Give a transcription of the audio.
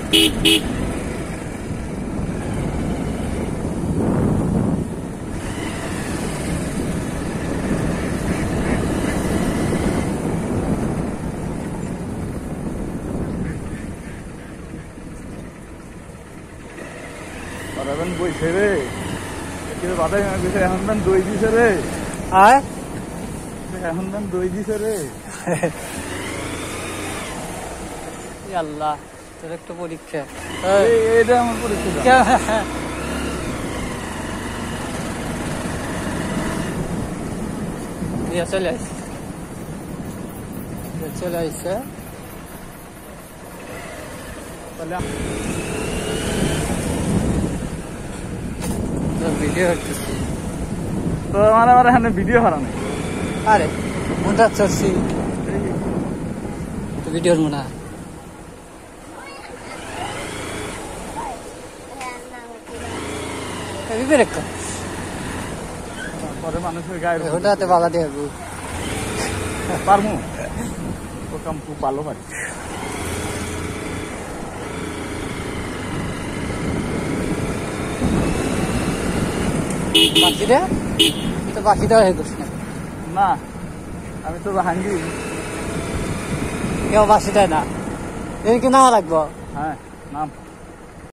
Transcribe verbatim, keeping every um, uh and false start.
এখন বইছে রে বাধা এখন ধান দই দিছে রে আয় এখন ধান দই দিছে রে আল্লাহ তোর একটা পরীক্ষা এইটা আমার পরীক্ষা চলে আসছে চলে আসছে ভিডিও করতেছি তো আমার আমার এখানে ভিডিও হারানো আরে মোটা চড়ছি ভিডিওর মনে হয় বিবেক পরে মানুষের গায়ে ওটাতে বাধা দিয়ে পারমু ও কাম খুব ভালো পারি বাকিটা তো বাকিটাও হয়ে গেছে না আমি তো হাঙ্গি কেউ বাসিটাই না এর কি নামা লাগবো হ্যাঁ নাম